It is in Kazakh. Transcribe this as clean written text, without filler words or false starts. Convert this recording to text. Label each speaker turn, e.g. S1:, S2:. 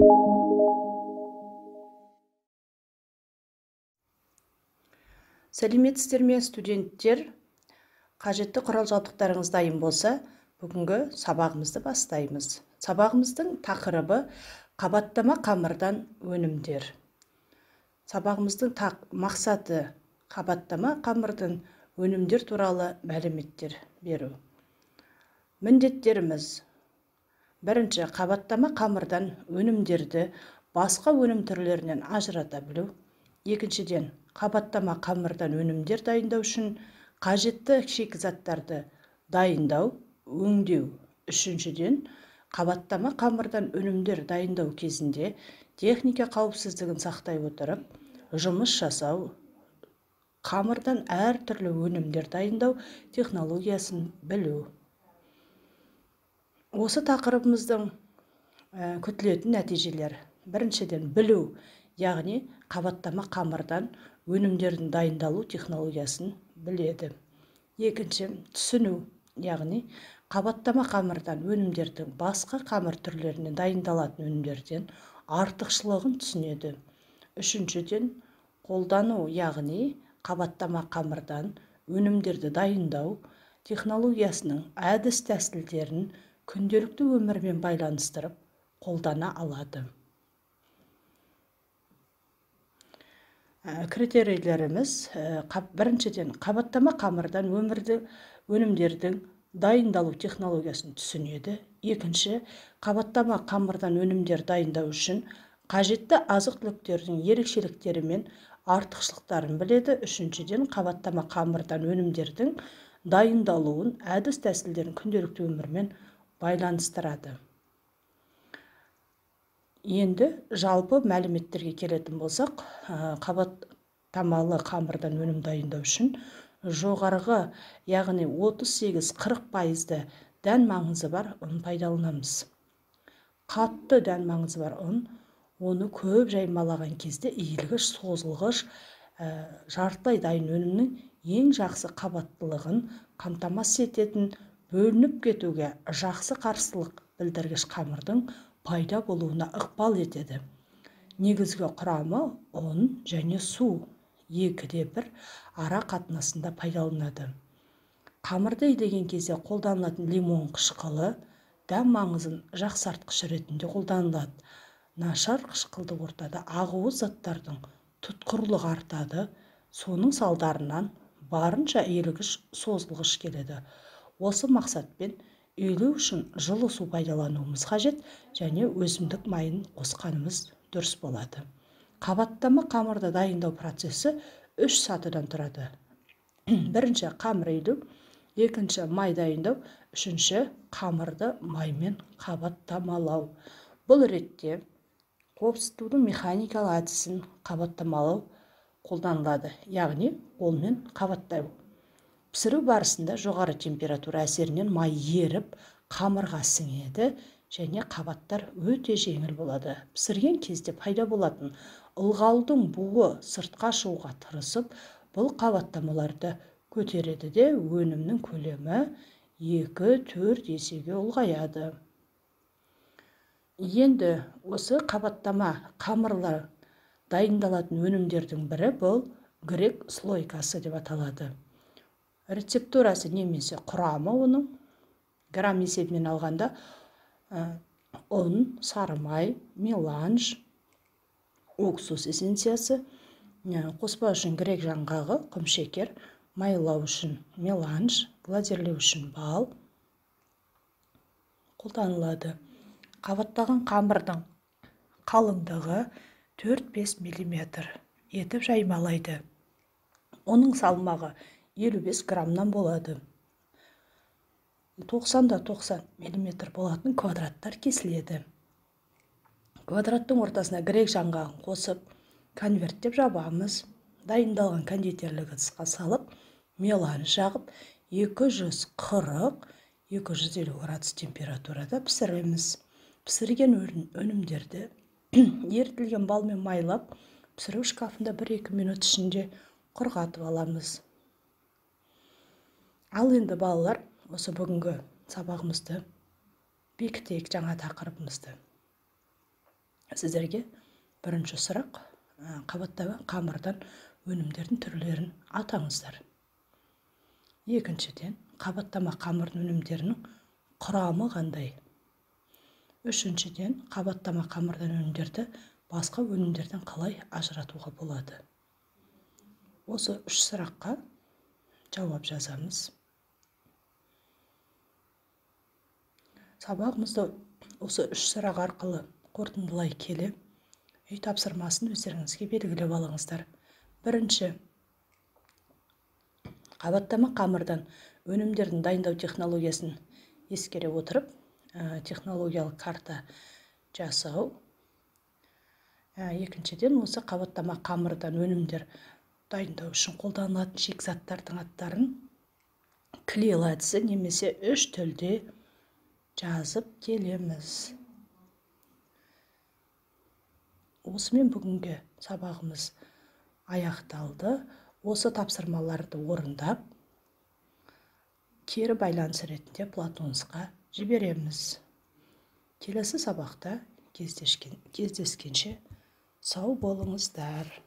S1: Сәлеметсіздер ме, студенттер? Қажетті құрал-жабдықтарыңыз дайын болса, бүгінгі сабағымызды бастаймыз. Сабағымыздың тақырыбы қабаттама қамырдан өнімдер. Сабағымыздың мақсаты қабаттама қамырдан өнімдер туралы мәліметтер беру. Міндеттеріміз: бірінші, қабаттама қамырдан өнімдерді басқа өнім түрлерінен ажырата білу. Екіншіден, қабаттама қамырдан өнімдер дайындау үшін қажетті шикізаттарды дайындау, өңдеу. Үшіншіден, қабаттама қамырдан өнімдер дайындау кезінде техника қауіпсіздігін сақтай отырып, жұмыс жасау, қамырдан әртүрлі өнімдер дайындау технологиясын білу. Осы тақырыбымыздың күтілетін нәтижелер: біріншіден, білу, яғни қабаттама қамырдан өнімдердің дайындалу технологиясын біледі. Екінші, түсіну, яғни қабаттама қамырдан өнімдердің басқа қамыр түрлерінен дайындалатын өнімдерден артықшылығын түсінеді. Үшіншіден, қолдану, яғни қабаттама қамырдан өнімдерді дайындау технологиясының әдіс-тәсілдерін күнделікті өмірмен байланыстырып қолдана алады. Критерийлеріміз: біріншіден, қабаттама қамырдан өнімдердің дайындалу технологиясын түсінеді. Екінші, қабаттама қамырдан өнімдер дайындау үшін қажетті азық-түліктердің ерекшеліктері мен артықшылықтарын біледі. Үшіншіден, қабаттама қамырдан өнімдердің дайындалуын әдіс-тәсілдерін күнделікті өмірмен байланыстырады. Енді жалпы мәліметтерге келетін болсақ, қабаттамалы қамырдан өнім дайындау үшін жоғарғы, яғни 38-40% дән маңызы бар ұн пайдаланамыз. Қатты дән маңызы бар ұн, оны көп жаймалаған кезде иілгіш, созылғыш, жартылай дайын өнімнің ең жақсы қабаттылығын қамтамасыз ететін, бөлініп кетуге жақсы қарсылық білдіргіш қамырдың пайда болуына ықпал етеді. Негізгі құрамы ұн және су 2:1 ара қатынасында пайдаланады. Қамырды илеген кезде қолданылатын лимон қышқылы дән маңызын жақсартқыш ретінде қолданылады. Нашар қышқылды ортада ақуыз заттардың тұтқырлығы артады. Соның салдарынан барынша иілгіш, созылғыш келеді. Осы мақсатпен үйлеу үшін жылы су пайдалануымыз қажет және өсімдік майын қосқанымыз дұрыс болады. Қабаттама қамырды дайындау процесі 3 сатыдан тұрады. Бірінші, қамыр илеу. Екінші, май дайындау. Үшінші, қамырды маймен қабаттамалау. Бұл ретте қопсытудың механикалық әдісін қабаттамалау қолданылады, яғни қолмен қабаттау. Пісіру барысында жоғары температура әсерінен май еріп, қамырға сіңеді және қабаттар өте жеңіл болады. Пісірген кезде пайда болатын ылғалдың буы сыртқа шығуға тырысып, бұл қабаттамаларды көтереді де өнімнің көлемі 2-4 есеге ұлғаяды. Енді осы қабаттама қамырлар дайындалатын өнімдердің бірі бұл грек слойкасы деп аталады. Рецептурасы немесе құрамы оның грамм есебімен алғанда ұн, сары май, меланж, уксус эссенциясы, қоспа үшін грек жаңғағы, құмшекер, майлау үшін меланж, глазирлеу үшін бал қолданылады. Қабаттаған қамырдың қалыңдығы 4-5 мм етіп жаймалайды. Оның салмағы 55 граммнан болады. 90-90 мм болатын квадраттар кесіледі. Квадраттың ортасына грек жаңғағын қосып, конверттеп жабамыз. Дайындалған кондитерлік ыдысқа салып, меланж жағып, 240-250 градус температурада пісіреміз. Пісірген өнімдерді ерітілген балмен майлап, пісіру шкафында 1-2 минут ішінде құрғатып аламыз. Ал енді балалар, осы бүгінгі сабағымызды бекітейік, жаңа тақырыбымызды. Сіздерге бірінші сұрақ: қабаттама қамырдан өнімдердің түрлерін атаңыздар. Екіншіден, қабаттама қамырдың өнімдерінің құрамы қандай? Үшіншіден, қабаттама қамырдан өнімдерді басқа өнімдерден қалай ажыратуға болады? Осы үш сұраққа жауап жазамыз. Сабағымызды осы үш сұрақ арқылы қорытындылай келе, үй тапсырмасын өздеріңізге белгілеп алыңыздар. Бірінші, қабаттама қамырдан өнімдердің дайындау технологиясын ескере отырып, технологиялық карта жасау. Екіншіден, осы қабаттама қамырдан өнімдер дайындау үшін қолданылатын шикізаттардың аттарын клейл әдісі немесе үш тілде жазып келеміз. Осымен бүгінгі сабағымыз аяқталды. Осы тапсырмаларды орындап, кері байланыс ретінде Платонсқа жібереміз. Келесі сабақта кездескенше сау болыңыздар.